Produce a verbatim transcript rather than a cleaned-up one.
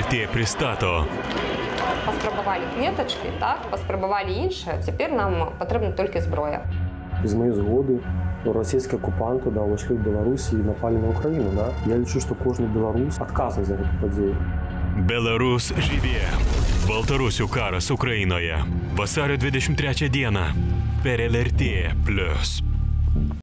ті pristato. Поспробували квіточки, так, поспробували інше, тепер нам потрібна тільки зброя. Без моей згоди російські окупанти да, вийшли в Білорусі і напали на Україну. Да? Я лічу, що кожен білорус відказує за цю подію. Білорус живе. Baltarusių karas Ukrainoje. Vasario dvidešimt trečią dieną per L R T plus.